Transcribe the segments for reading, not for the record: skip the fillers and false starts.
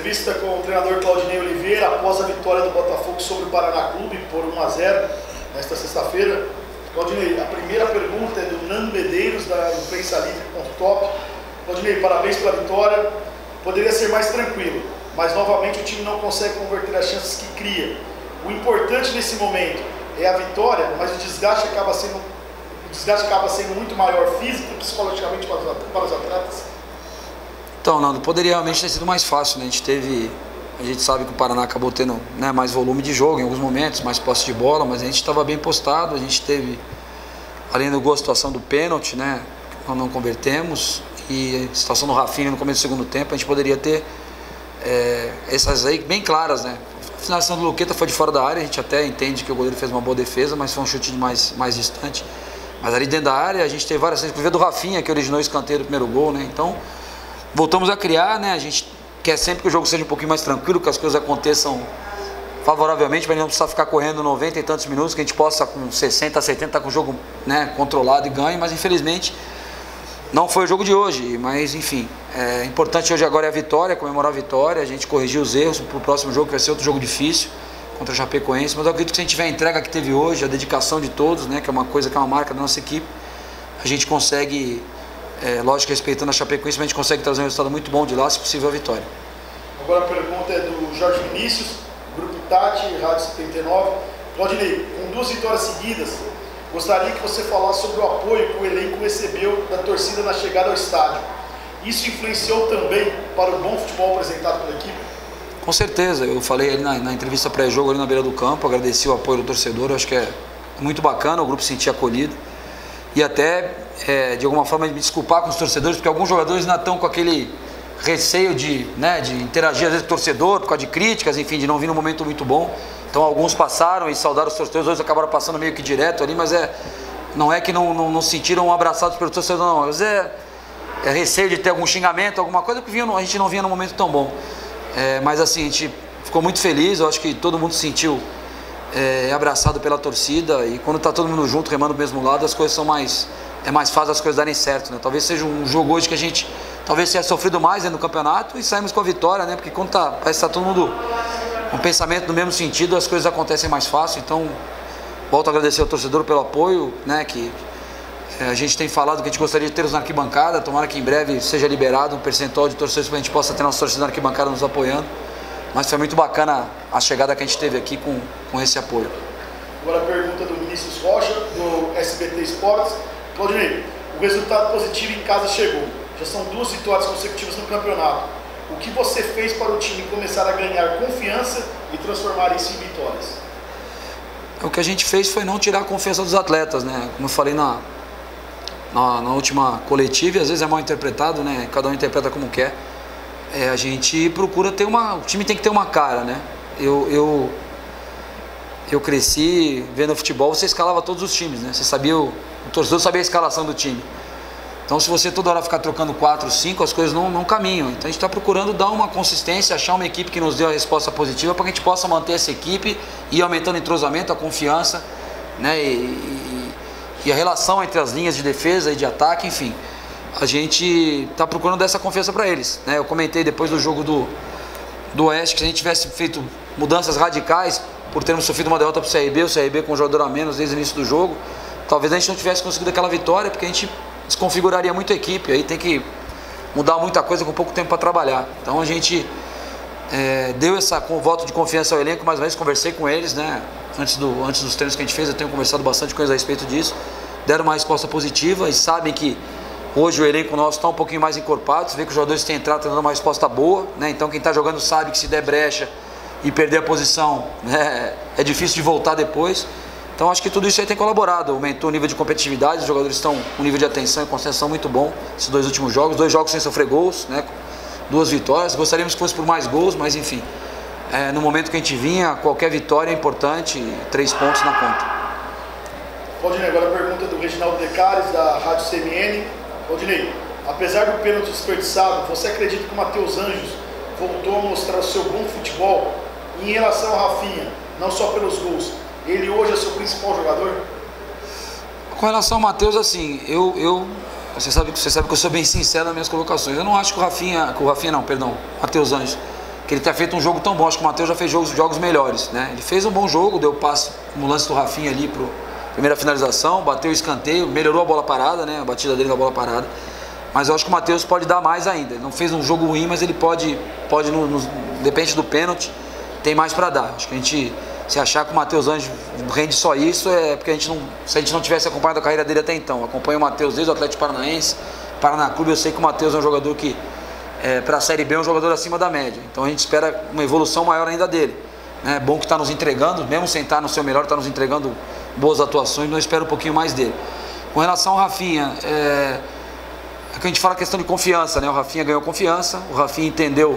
Entrevista com o treinador Claudinei Oliveira após a vitória do Botafogo sobre o Paraná Clube por 1-0 nesta sexta-feira. Claudinei, a primeira pergunta é do Nando Medeiros, da Imprensa Livre.top. Claudinei, parabéns pela vitória. Poderia ser mais tranquilo, mas novamente o time não consegue converter as chances que cria. O importante nesse momento é a vitória, mas o desgaste acaba sendo muito maior físico e psicologicamente para os atletas. Então, Nando, poderia realmente ter sido mais fácil, né? A gente sabe que o Paraná acabou tendo, né, mais volume de jogo em alguns momentos, mais posse de bola, mas a gente estava bem postado. A gente teve, além do gol, a situação do pênalti, né, que nós não convertemos, e a situação do Rafinha no começo do segundo tempo. A gente poderia ter essas aí bem claras, né? A finalização do Luqueta foi de fora da área, a gente até entende que o goleiro fez uma boa defesa, mas foi um chute mais distante. Mas ali dentro da área a gente teve várias chances, inclusive do Rafinha, que originou o escanteio do primeiro gol, né? Então, voltamos a criar, né? A gente quer sempre que o jogo seja um pouquinho mais tranquilo, que as coisas aconteçam favoravelmente, para a gente não precisar ficar correndo 90 e tantos minutos, que a gente possa com 60, 70 estar com o jogo, né, controlado e ganho, mas infelizmente não foi o jogo de hoje. Mas enfim, é importante hoje agora é a vitória, comemorar a vitória, a gente corrigir os erros para o próximo jogo, que vai ser outro jogo difícil contra a Chapecoense, mas eu acredito que se a gente tiver a entrega que teve hoje, a dedicação de todos, né, que é uma coisa, que é uma marca da nossa equipe, a gente consegue, lógico, respeitando a Chapecoense, mas a gente consegue trazer um resultado muito bom de lá, se possível a vitória. Agora a pergunta é do Jorge Vinícius, Grupo Tati, Rádio 79. Claudinei, com 2 vitórias seguidas, gostaria que você falasse sobre o apoio que o elenco recebeu da torcida na chegada ao estádio. Isso influenciou também para o bom futebol apresentado pela equipe? Com certeza, eu falei ali na entrevista pré-jogo ali na beira do campo, agradeci o apoio do torcedor, eu acho que é muito bacana o grupo se sentir acolhido e até, de alguma forma, me desculpar com os torcedores, porque alguns jogadores ainda estão com aquele receio de interagir às vezes com o torcedor, por causa de críticas, enfim, de não vir num momento muito bom. Então alguns passaram e saudaram os torcedores, outros acabaram passando meio que direto ali, mas não é que não se sentiram abraçados pelo torcedor, não. Às vezes é receio de ter algum xingamento, alguma coisa, porque a gente não vinha num momento tão bom. Mas assim, a gente ficou muito feliz, eu acho que todo mundo se sentiu abraçado pela torcida, e quando está todo mundo junto, remando do mesmo lado, as coisas são mais fácil as coisas darem certo, né? Talvez seja um jogo hoje que a gente talvez tenha sofrido mais, né, no campeonato, e saímos com a vitória, né? Porque quando parece que está todo mundo com pensamento no mesmo sentido, as coisas acontecem mais fácil. Então, volto a agradecer ao torcedor pelo apoio, né? Que a gente tem falado que a gente gostaria de ter os na arquibancada, tomara que em breve seja liberado um percentual de torcedores para a gente possa ter nossa torcida na arquibancada nos apoiando. Mas foi muito bacana a chegada que a gente teve aqui com esse apoio. Agora a pergunta do Vinícius Rocha, do SBT Esportes. Claudinei, o resultado positivo em casa chegou. Já são 2 vitórias consecutivas no campeonato. O que você fez para o time começar a ganhar confiança e transformar isso em vitórias? O que a gente fez foi não tirar a confiança dos atletas, né? Como eu falei na última coletiva, e às vezes é mal interpretado, né? Cada um interpreta como quer. A gente procura ter o time tem que ter uma cara, né? Eu cresci vendo futebol, você escalava todos os times, né? Você sabia, o torcedor sabia a escalação do time. Então, se você toda hora ficar trocando 4, 5, as coisas não caminham. Então, a gente está procurando dar uma consistência, achar uma equipe que nos dê a resposta positiva para que a gente possa manter essa equipe e ir aumentando o entrosamento, a confiança, né? E a relação entre as linhas de defesa e de ataque, enfim. A gente está procurando dar essa confiança para eles, né? Eu comentei depois do jogo do Oeste que se a gente tivesse feito mudanças radicais por termos sofrido uma derrota para o CRB com um jogador a menos desde o início do jogo, talvez a gente não tivesse conseguido aquela vitória, porque a gente desconfiguraria muito a equipe, aí tem que mudar muita coisa com pouco tempo para trabalhar. Então a gente deu com voto de confiança ao elenco, mais uma vez conversei com eles, né? Antes dos treinos que a gente fez, eu tenho conversado bastante com eles a respeito disso, deram uma resposta positiva e sabem que hoje o elenco nosso está um pouquinho mais encorpado, você vê que os jogadores têm entrado dando uma resposta boa, né? Então quem está jogando sabe que se der brecha e perder a posição, né, é difícil de voltar depois. Então acho que tudo isso aí tem colaborado, aumentou o nível de competitividade, os jogadores estão com um nível de atenção e concentração muito bom, esses 2 últimos jogos, 2 jogos sem sofrer gols, né, 2 vitórias, gostaríamos que fosse por mais gols, mas enfim, no momento que a gente vinha, qualquer vitória é importante, 3 pontos na conta. Claudinei, agora a pergunta do Reginaldo Decares, da Rádio CMN. Claudinei, apesar do pênalti desperdiçado, você acredita que o Matheus Anjos voltou a mostrar o seu bom futebol? E em relação ao Rafinha, não só pelos gols, ele hoje é seu principal jogador? Com relação ao Matheus, assim, você sabe que eu sou bem sincero nas minhas colocações. Eu não acho que Matheus Anjos, que ele tenha feito um jogo tão bom. Acho que o Matheus já fez jogos melhores, né? Ele fez um bom jogo, deu passe no lance do Rafinha ali pro primeira finalização, bateu o escanteio, melhorou a bola parada, né? A batida dele na bola parada. Mas eu acho que o Matheus pode dar mais ainda. Ele não fez um jogo ruim, mas ele pode depende do pênalti, tem mais para dar. Acho que a gente, se achar que o Matheus Anjo rende só isso, é porque se a gente não tivesse acompanhado a carreira dele até então. Acompanho o Matheus desde o Atlético Paranaense, Paraná Clube, eu sei que o Matheus é um jogador que, para a Série B, é um jogador acima da média. Então a gente espera uma evolução maior ainda dele. É bom que está nos entregando, mesmo sem estar no seu melhor, está nos entregando boas atuações, não espero um pouquinho mais dele. Com relação ao Rafinha, é que a gente fala a questão de confiança, né? O Rafinha ganhou confiança, o Rafinha entendeu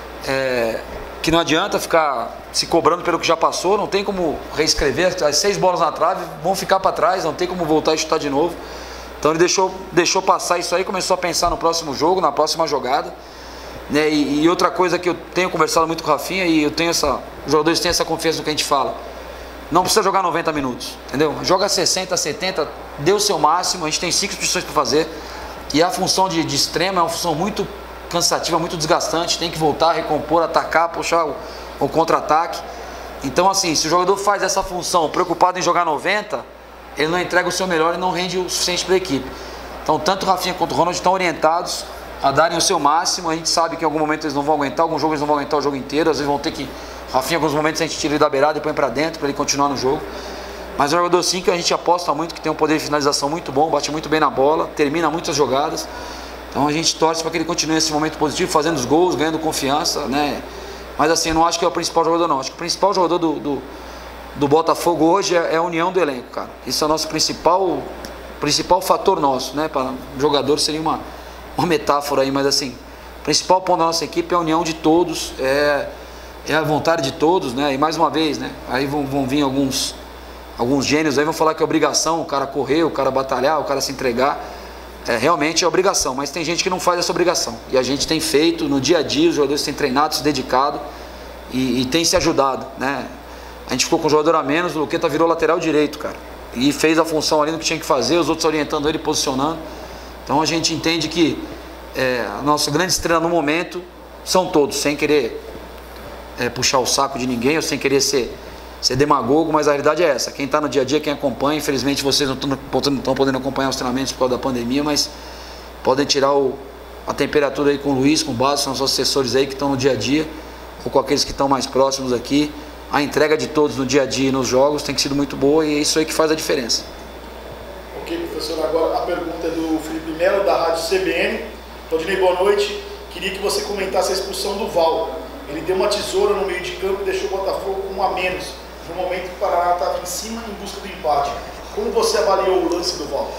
que não adianta ficar se cobrando pelo que já passou, não tem como reescrever, as 6 bolas na trave vão ficar para trás, não tem como voltar e chutar de novo. Então ele deixou passar isso aí, começou a pensar no próximo jogo, na próxima jogada, né? E outra coisa que eu tenho conversado muito com o Rafinha, e os jogadores têm essa confiança no que a gente fala, não precisa jogar 90 minutos, entendeu? Joga 60, 70, dê o seu máximo, a gente tem 5 substituições para fazer, e a função de extremo é uma função muito cansativa, muito desgastante, tem que voltar, recompor, atacar, puxar o contra-ataque. Então assim, se o jogador faz essa função preocupado em jogar 90, ele não entrega o seu melhor e não rende o suficiente para a equipe. Então tanto o Rafinha quanto o Ronald estão orientados a darem o seu máximo. A gente sabe que em algum momento eles não vão aguentar, alguns jogos eles não vão aguentar o jogo inteiro, às vezes vão ter que, Rafinha, em alguns momentos a gente tira ele da beirada e põe para dentro para ele continuar no jogo. Mas é um jogador sim que a gente aposta muito, que tem um poder de finalização muito bom, bate muito bem na bola, termina muitas jogadas. Então a gente torce para que ele continue nesse momento positivo, fazendo os gols, ganhando confiança, né? Mas assim, eu não acho que é o principal jogador não. Acho que o principal jogador do Botafogo hoje é a união do elenco, cara. Isso é o nosso principal fator nosso, né? Para jogador seria uma metáfora aí, mas assim, o principal ponto da nossa equipe é a união de todos, é a vontade de todos, né? E mais uma vez, né? Aí vão vir alguns gênios aí, vão falar que é obrigação o cara correr, o cara batalhar, o cara se entregar. Realmente é obrigação, mas tem gente que não faz essa obrigação. E a gente tem feito no dia a dia, os jogadores têm treinado, se dedicado e tem se ajudado, né? A gente ficou com um jogador a menos, o Luqueta virou lateral direito, cara. E fez a função ali no que tinha que fazer, os outros orientando ele, posicionando. Então a gente entende que a nossa grande estrela no momento são todos, sem querer puxar o saco de ninguém ou sem querer ser demagogo, mas a realidade é essa. Quem está no dia a dia, quem acompanha, infelizmente vocês não estão podendo acompanhar os treinamentos por causa da pandemia, mas podem tirar a temperatura aí com o Luiz, com o Basso, são os assessores aí que estão no dia a dia, ou com aqueles que estão mais próximos aqui. A entrega de todos no dia a dia e nos jogos tem sido muito boa e é isso aí que faz a diferença. Ok, professor, agora a pergunta é do Felipe Melo, da Rádio CBN. Claudinei, boa noite. Queria que você comentasse a expulsão do Val. Ele deu uma tesoura no meio de campo e deixou o Botafogo com 1 a menos. No momento que o Paraná estava em cima em busca do empate. Como você avaliou o lance do Val?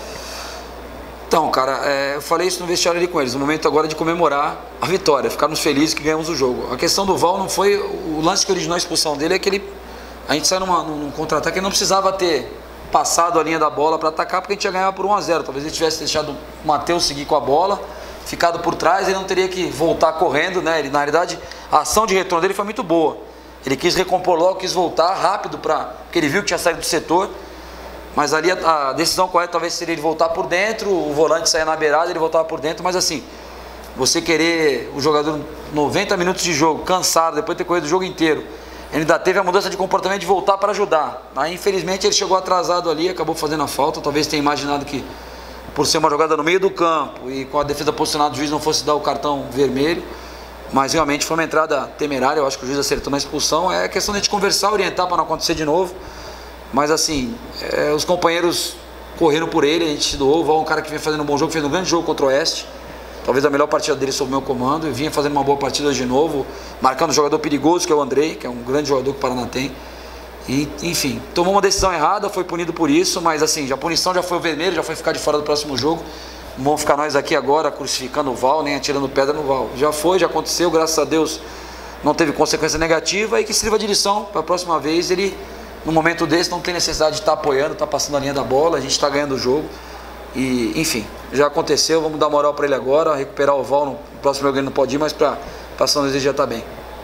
Então, cara, eu falei isso no vestiário ali com eles. O momento agora é de comemorar a vitória, ficarmos felizes que ganhamos o jogo. A questão do Val não foi o lance que originou a expulsão dele, é que a gente saiu num contra-ataque, ele não precisava ter passado a linha da bola para atacar, porque a gente ia ganhar por 1 a 0. Talvez ele tivesse deixado o Matheus seguir com a bola, ficado por trás, ele não teria que voltar correndo, né? Ele, na realidade, a ação de retorno dele foi muito boa. Ele quis recompor logo, quis voltar rápido, porque ele viu que tinha saído do setor. Mas ali a decisão correta talvez seria ele voltar por dentro, o volante sair na beirada, ele voltava por dentro. Mas assim, você querer o jogador 90 minutos de jogo, cansado, depois de ter corrido o jogo inteiro, ele ainda teve a mudança de comportamento de voltar para ajudar. Aí infelizmente ele chegou atrasado ali, acabou fazendo a falta. Talvez tenha imaginado que por ser uma jogada no meio do campo e com a defesa posicionada do juiz não fosse dar o cartão vermelho. Mas realmente foi uma entrada temerária, eu acho que o juiz acertou na expulsão. É questão de a gente conversar, orientar para não acontecer de novo. Mas assim, os companheiros correram por ele, a gente se doou. O Val é um cara que vem fazendo um bom jogo, fez um grande jogo contra o Oeste. Talvez a melhor partida dele sob o meu comando. E vinha fazendo uma boa partida de novo, marcando um jogador perigoso, que é o Andrei, que é um grande jogador que o Paraná tem. E, enfim, tomou uma decisão errada, foi punido por isso. Mas assim, a punição já foi o vermelho, já foi ficar de fora do próximo jogo. Não vamos ficar nós aqui agora crucificando o Val, nem atirando pedra no Val. Já foi, já aconteceu, graças a Deus não teve consequência negativa. E que sirva de lição para a próxima vez ele, no momento desse, não tem necessidade de estar apoiando, estar passando a linha da bola. A gente está ganhando o jogo. E, enfim, já aconteceu, vamos dar moral para ele agora, recuperar o Val. No próximo jogo ele não pode ir, mas para São Luís ele já está bem.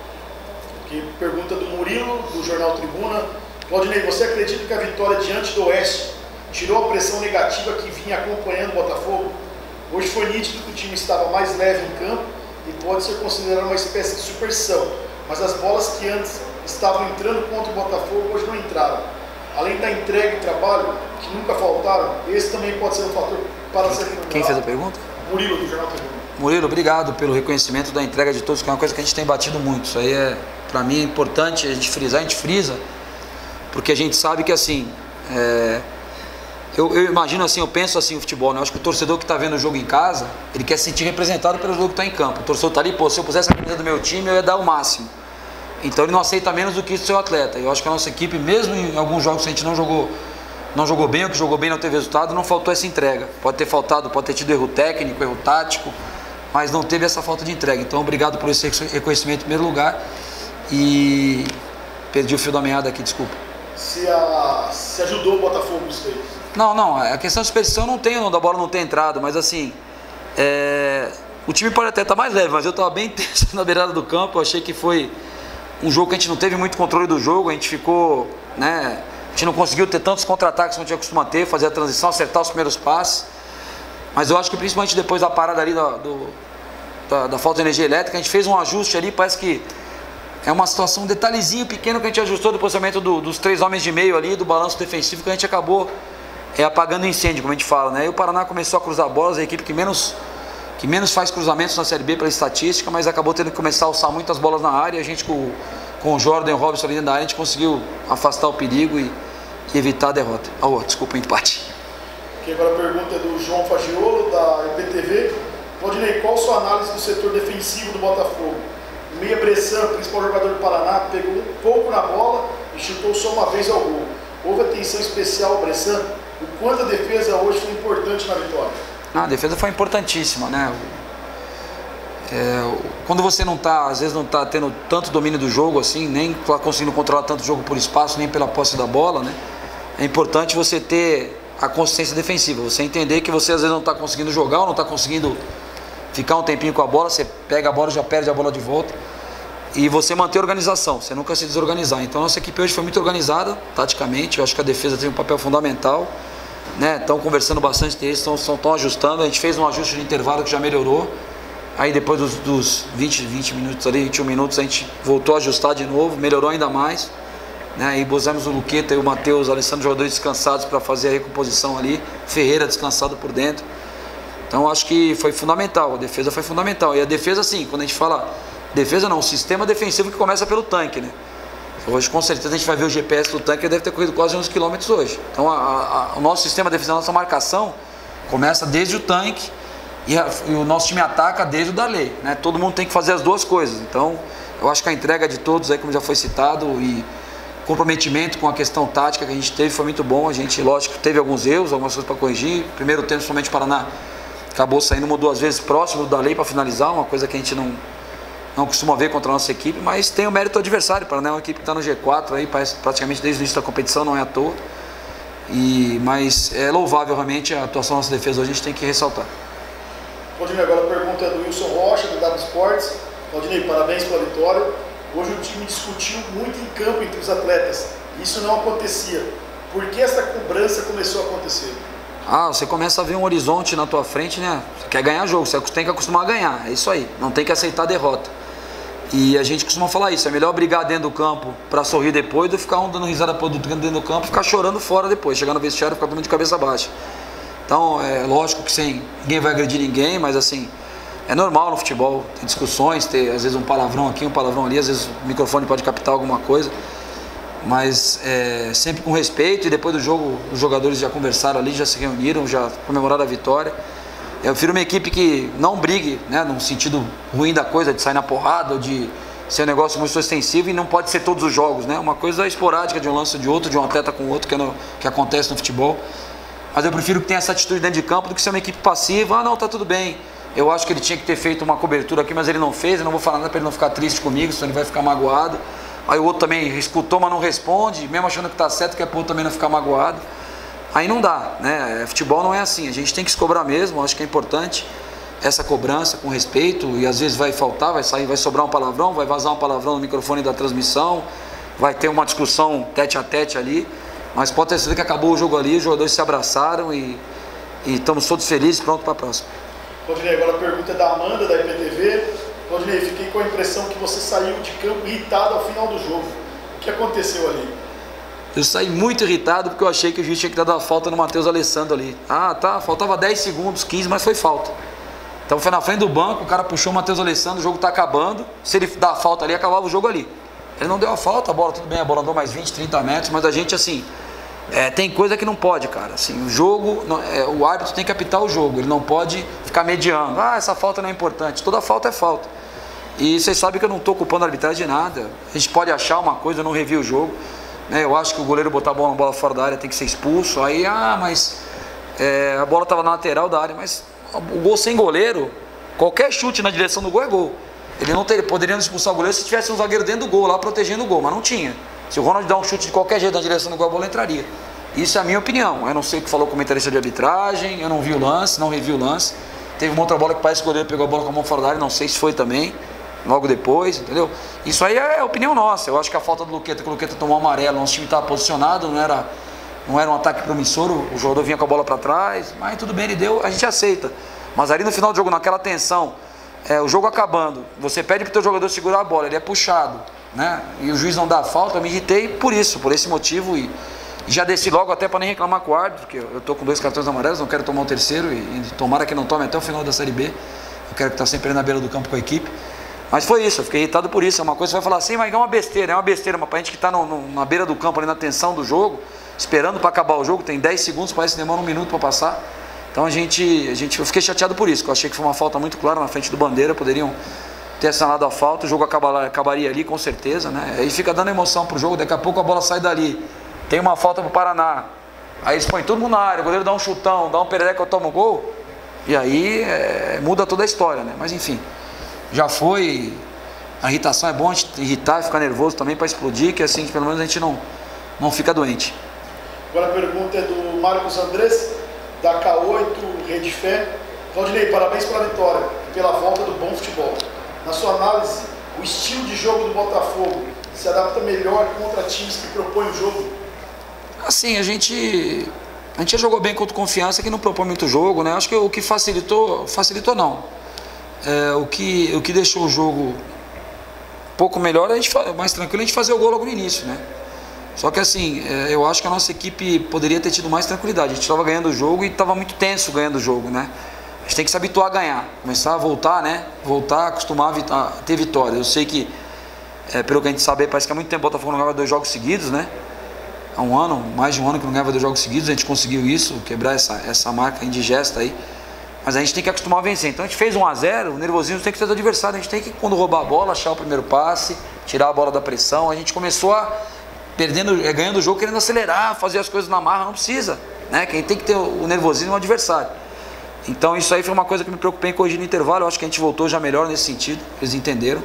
Aqui, pergunta do Murilo, do Jornal Tribuna. Claudinei, você acredita que a vitória diante do Oeste tirou a pressão negativa que vinha acompanhando o Botafogo? Hoje foi nítido que o time estava mais leve em campo e pode ser considerado uma espécie de superstição. mas as bolas que antes estavam entrando contra o Botafogo hoje não entraram. Além da entrega e trabalho, que nunca faltaram, esse também pode ser um fator para ser comemorado. Quem fez a pergunta? Murilo, do Jornal Tribuna. Murilo, obrigado pelo reconhecimento da entrega de todos, que é uma coisa que a gente tem batido muito. Isso aí para mim é importante a gente frisar, a gente frisa, porque a gente sabe que assim, eu imagino assim, eu penso assim o futebol, né? Eu acho que o torcedor que está vendo o jogo em casa, ele quer se sentir representado pelo jogo que está em campo. O torcedor está ali, pô, se eu pusesse a camisa do meu time, eu ia dar o máximo. Então ele não aceita menos do que isso do seu atleta. Eu acho que a nossa equipe, mesmo em alguns jogos que a gente não jogou bem, ou que jogou bem não teve resultado, não faltou essa entrega. Pode ter faltado, pode ter tido erro técnico, erro tático, mas não teve essa falta de entrega. Então obrigado por esse reconhecimento em primeiro lugar. E perdi o fio da meada aqui, desculpa. Se ajudou o Botafogo isso aí? Não, a questão de superstição não tem, da bola não ter entrado, mas assim, o time pode até estar mais leve, mas eu estava bem tenso na beirada do campo. Eu achei que foi um jogo que a gente não teve muito controle do jogo, a gente ficou, né, a gente não conseguiu ter tantos contra-ataques como a gente costuma ter, fazer a transição, acertar os primeiros passes, mas eu acho que principalmente depois da parada ali da falta de energia elétrica, a gente fez um ajuste ali, parece que é uma situação, um detalhezinho pequeno que a gente ajustou do posicionamento dos 3 homens de meio ali, do balanço defensivo, que a gente acabou apagando o incêndio, como a gente fala, né? E o Paraná começou a cruzar bolas, a equipe que menos faz cruzamentos na Série B pela estatística, mas acabou tendo que começar a alçar muitas bolas na área, e a gente com o Jordan e o Robson ali dentro da área, a gente conseguiu afastar o perigo e evitar a derrota. Desculpa, o empate. Aqui agora a pergunta é do João Fagiolo, da IPTV. Valdinei, qual a sua análise do setor defensivo do Botafogo? O meia Bressan, principal jogador do Paraná, pegou um pouco na bola e chutou só uma vez ao gol. Houve atenção especial ao Bressan? O quanto a defesa hoje foi importante na vitória? A defesa foi importantíssima, né? Quando você não está, às vezes não está tendo tanto domínio do jogo assim, nem está conseguindo controlar tanto o jogo por espaço, nem pela posse da bola, né? É importante você ter a consistência defensiva, você entender que você às vezes não está conseguindo jogar ou não está conseguindo ficar um tempinho com a bola, você pega a bola e já perde a bola de volta, e você manter a organização, você nunca se desorganizar. Então a nossa equipe hoje foi muito organizada taticamente, eu acho que a defesa tem um papel fundamental, né? Estão conversando bastante deles, estão ajustando. A gente fez um ajuste de intervalo que já melhorou. Aí depois dos 20 minutos ali, 21 minutos, a gente voltou a ajustar de novo, melhorou ainda mais, né? E pusemos o Luqueta e o Matheus, o Alessandro, jogadores descansados para fazer a recomposição ali. Ferreira descansado por dentro. Então acho que foi fundamental, a defesa foi fundamental. E a defesa, assim, quando a gente fala defesa não, o sistema defensivo que começa pelo tanque, né? Hoje com certeza a gente vai ver o GPS do tanque, deve ter corrido quase 11 km hoje. Então o nosso sistema defensivo, a nossa marcação começa desde o tanque e o nosso time ataca desde o Darley, né? Todo mundo tem que fazer as duas coisas. Então eu acho que a entrega de todos aí, como já foi citado, e comprometimento com a questão tática que a gente teve foi muito bom. A gente, lógico, teve alguns erros, algumas coisas para corrigir. Primeiro tempo, somente o Paraná acabou saindo 1 ou 2 vezes próximo do Darley para finalizar, uma coisa que a gente não costuma ver contra a nossa equipe, mas tem o mérito do adversário. Paraná é uma equipe que está no G4 aí, praticamente desde o início da competição, não é à toa. Mas é louvável realmente a atuação da nossa defesa hoje, a gente tem que ressaltar. Valdinei, agora a pergunta é do Wilson Rocha, do W Sports. Valdinei, parabéns pela vitória. Hoje o time discutiu muito em campo entre os atletas. Isso não acontecia. Por que essa cobrança começou a acontecer? Você começa a ver um horizonte na tua frente, né? Você quer ganhar jogo, você tem que acostumar a ganhar, é isso aí. Não tem que aceitar a derrota. E a gente costuma falar isso, é melhor brigar dentro do campo para sorrir depois do que ficar dando risada dentro do campo e ficar chorando fora depois, chegar no vestiário e ficar todo mundo de cabeça baixa. Então é lógico que ninguém vai agredir ninguém, mas assim, é normal no futebol, tem discussões, ter às vezes um palavrão aqui, um palavrão ali, às vezes o microfone pode captar alguma coisa, mas sempre com respeito. E depois do jogo os jogadores já conversaram ali, já se reuniram, já comemoraram a vitória. Eu prefiro uma equipe que não brigue, né, num sentido ruim da coisa, de sair na porrada ou de ser um negócio muito extensivo, e não pode ser todos os jogos, né? Uma coisa esporádica de um lance de outro, de um atleta com outro, que acontece no futebol. Mas eu prefiro que tenha essa atitude dentro de campo do que ser uma equipe passiva. Não, tá tudo bem. Eu acho que ele tinha que ter feito uma cobertura aqui, mas ele não fez. Eu não vou falar nada para ele não ficar triste comigo, senão ele vai ficar magoado. Aí o outro também escutou, mas não responde, mesmo achando que tá certo, que é para o outro também não ficar magoado. Aí não dá, né? Futebol não é assim, a gente tem que se cobrar mesmo. Acho que é importante essa cobrança com respeito, e às vezes vai faltar, vai sair, vai sobrar um palavrão, vai vazar um palavrão no microfone da transmissão, vai ter uma discussão tete a tete ali, mas pode ter certeza que acabou o jogo ali, os jogadores se abraçaram e estamos todos felizes, prontos para a próxima. Valdinei, agora a pergunta é da Amanda, da IPTV. Claudinei, fiquei com a impressão que você saiu de campo irritado ao final do jogo. O que aconteceu ali? Eu saí muito irritado porque eu achei que o juiz tinha que dar uma falta no Matheus Alessandro ali. Ah, tá, faltava 10 segundos, 15, mas foi falta. Então foi na frente do banco, o cara puxou o Matheus Alessandro, o jogo tá acabando. Se ele dá a falta ali, acabava o jogo ali. Ele não deu a falta, a bola, tudo bem, a bola andou mais 20, 30 metros, mas a gente, assim, tem coisa que não pode, cara. Assim, o jogo, o árbitro tem que apitar o jogo, ele não pode ficar mediando. Ah, essa falta não é importante. Toda falta é falta. E vocês sabem que eu não estou culpando a arbitragem de nada. A gente pode achar uma coisa, eu não revi o jogo. Eu acho que o goleiro botar a bola fora da área tem que ser expulso. Aí, mas a bola estava na lateral da área. Mas o gol sem goleiro, qualquer chute na direção do gol é gol. Ele não poderia expulsar o goleiro se tivesse um zagueiro dentro do gol, lá protegendo o gol, mas não tinha. Se o Ronald dá um chute de qualquer jeito na direção do gol, a bola entraria. Isso é a minha opinião. Eu não sei o que falou o comentarista de arbitragem, eu não vi o lance, não revi o lance. Teve uma outra bola que parece que o goleiro pegou a bola com a mão fora da área, não sei se foi também. Logo depois, entendeu? Isso aí é a opinião nossa. Eu acho que a falta do Luqueta, que o Luqueta tomou amarelo, nosso time estava posicionado, não era um ataque promissor, o jogador vinha com a bola para trás, mas tudo bem, ele deu, a gente aceita. Mas ali no final do jogo, naquela tensão, o jogo acabando, você pede para o teu jogador segurar a bola, ele é puxado, né? E o juiz não dá a falta, eu me irritei por esse motivo e já desci logo até para nem reclamar com o árbitro, porque eu estou com 2 cartões amarelos, não quero tomar o terceiro e tomara que não tome até o final da Série B. Eu quero que estar sempre na beira do campo com a equipe. Mas foi isso, eu fiquei irritado por isso. É uma coisa que você vai falar assim, mas é uma besteira, mas pra gente que está na beira do campo, ali na tensão do jogo, esperando para acabar o jogo, tem 10 segundos, parece que demora 1 minuto para passar. Então eu fiquei chateado por isso, que eu achei que foi uma falta muito clara na frente do Bandeira, poderiam ter assinalado a falta, o jogo acabaria ali com certeza, né? Aí fica dando emoção pro jogo, daqui a pouco a bola sai dali, tem uma falta pro Paraná, aí eles põem todo mundo na área, o goleiro dá um chutão, dá um perereca, toma o gol, e aí muda toda a história, né? Mas enfim. Já foi, a irritação é bom, a gente irritar e ficar nervoso também para explodir, que assim pelo menos a gente não fica doente. Agora a pergunta é do Marcos Andrés, da K8 Rede Fé. Claudinei, parabéns pela vitória e pela volta do bom futebol. Na sua análise, o estilo de jogo do Botafogo se adapta melhor contra times que propõem o jogo? Assim, a gente já jogou bem contra o Confiança, que não propõe muito jogo, né? Acho que o que facilitou não. O que deixou o jogo um pouco melhor, mais tranquilo, a gente fazer o gol logo no início, né? Só que assim, eu acho que a nossa equipe poderia ter tido mais tranquilidade. A gente estava ganhando o jogo e estava muito tenso ganhando o jogo, né? A gente tem que se habituar a ganhar, começar a voltar, né? Voltar, acostumar a ter vitória. Eu sei que, pelo que a gente sabe, parece que há muito tempo o Botafogo não ganhava 2 jogos seguidos, né? Há um ano, mais de um ano que não ganhava 2 jogos seguidos, a gente conseguiu isso, quebrar essa marca indigesta aí. Mas a gente tem que acostumar a vencer. Então a gente fez 1 a 0, o nervosismo tem que ser do adversário. A gente tem que, quando roubar a bola, achar o primeiro passe, tirar a bola da pressão. A gente começou ganhando o jogo, querendo acelerar, fazer as coisas na marra. Não precisa, né? Quem tem que ter o nervosismo é o adversário. Então isso aí foi uma coisa que me preocupei em corrigir no intervalo. Eu acho que a gente voltou já melhor nesse sentido, eles entenderam.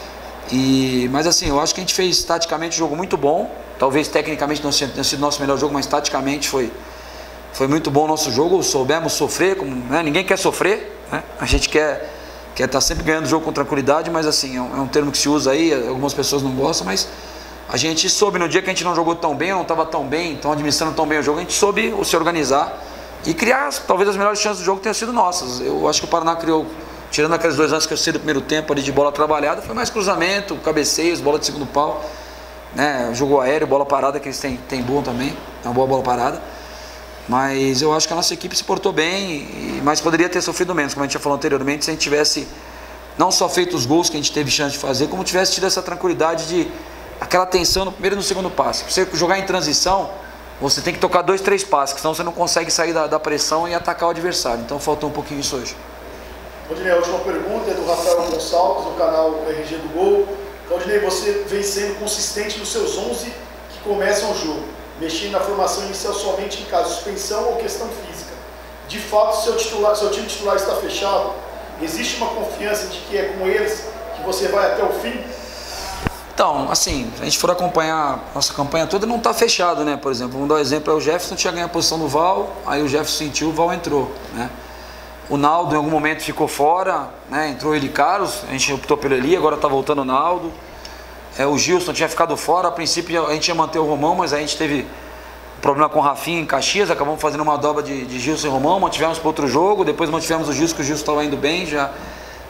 Mas assim, eu acho que a gente fez taticamente um jogo muito bom. Talvez tecnicamente não tenha sido nosso melhor jogo, mas taticamente foi muito bom o nosso jogo, soubemos sofrer, né? Ninguém quer sofrer, né? A gente quer estar sempre ganhando o jogo com tranquilidade, mas assim, é um termo que se usa aí, algumas pessoas não gostam, mas a gente soube no dia que a gente não jogou tão bem, não estava tão bem, tão administrando tão bem o jogo, a gente soube se organizar e criar, talvez as melhores chances do jogo tenham sido nossas. Eu acho que o Paraná criou, tirando aqueles 2 lances que eu sei do primeiro tempo ali de bola trabalhada, foi mais cruzamento, cabeceios, bola de segundo pau, né? Jogo aéreo, bola parada, que eles têm bom também, é uma boa bola parada. Mas eu acho que a nossa equipe se portou bem, mas poderia ter sofrido menos, como a gente já falou anteriormente, se a gente tivesse não só feito os gols que a gente teve chance de fazer, como tivesse tido essa tranquilidade de aquela tensão no primeiro e no segundo passe. Para você jogar em transição, você tem que tocar 2, 3 passes, senão você não consegue sair da pressão e atacar o adversário. Então faltou um pouquinho isso hoje. Claudinei, a última pergunta é do Rafael Gonçalves, do canal RG do Gol. Claudinei, você vem sendo consistente nos seus 11 que começam o jogo, mexendo na formação inicial somente em caso de suspensão ou questão física. De fato, seu time titular está fechado? Existe uma confiança de que é com eles que você vai até o fim? Então, assim, se a gente for acompanhar a nossa campanha toda, não está fechado, né? Por exemplo, vamos dar um exemplo, o Jefferson tinha ganho a posição do Val, aí o Jefferson sentiu, o Val entrou, né? O Naldo em algum momento ficou fora, né? Entrou ele Carlos, a gente optou pelo Eli, agora está voltando o Naldo. O Gilson tinha ficado fora, a princípio a gente ia manter o Romão, mas a gente teve problema com o Rafinha em Caxias, acabamos fazendo uma dobra de Gilson e Romão, mantivemos para outro jogo, depois mantivemos o Gilson, que o Gilson estava indo bem, já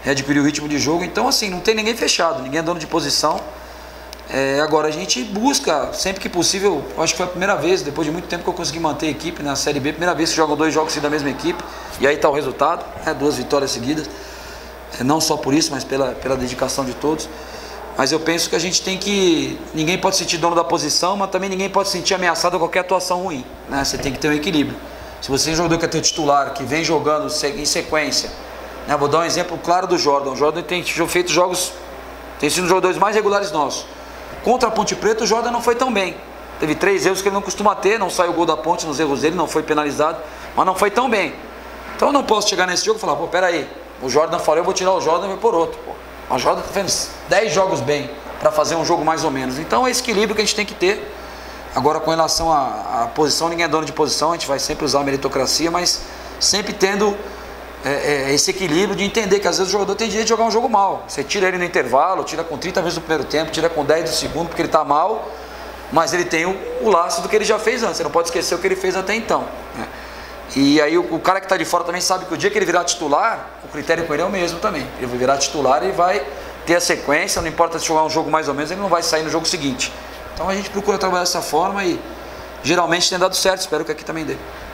readquirir o ritmo de jogo. Então, assim, não tem ninguém fechado, ninguém é dono de posição. Agora a gente busca, sempre que possível, acho que foi a primeira vez, depois de muito tempo que eu consegui manter a equipe na Série B, primeira vez que jogam 2 jogos da mesma equipe, e aí está o resultado, 2 vitórias seguidas, não só por isso, mas pela dedicação de todos. Mas eu penso que a gente tem que, ninguém pode se sentir dono da posição, mas também ninguém pode se sentir ameaçado a qualquer atuação ruim, né? Você tem que ter um equilíbrio. Se você é um jogador que é teu titular, que vem jogando em sequência, né? Vou dar um exemplo claro do Jordan. O Jordan tem feito jogos, tem sido um dos jogadores mais regulares nossos. Contra a Ponte Preta, o Jordan não foi tão bem. Teve 3 erros que ele não costuma ter, não saiu o gol da Ponte nos erros dele, não foi penalizado, mas não foi tão bem. Então eu não posso chegar nesse jogo e falar, pô, peraí, o Jordan falou, eu vou tirar o Jordan e vou por outro. Pô. O Jordan tá fazendo 10 jogos bem para fazer um jogo mais ou menos. Então é esse equilíbrio que a gente tem que ter. Agora, com relação à posição, ninguém é dono de posição, a gente vai sempre usar a meritocracia, mas sempre tendo esse equilíbrio de entender que às vezes o jogador tem direito de jogar um jogo mal. Você tira ele no intervalo, tira com 30 vezes no primeiro tempo, tira com 10 do segundo, porque ele está mal, mas ele tem o laço do que ele já fez antes. Você não pode esquecer o que ele fez até então, né? E aí o cara que está de fora também sabe que o dia que ele virar titular, o critério com ele é o mesmo também. Ele vai virar titular e vai ter a sequência, não importa se jogar um jogo mais ou menos, ele não vai sair no jogo seguinte. Então a gente procura trabalhar dessa forma e geralmente tem dado certo, espero que aqui também dê.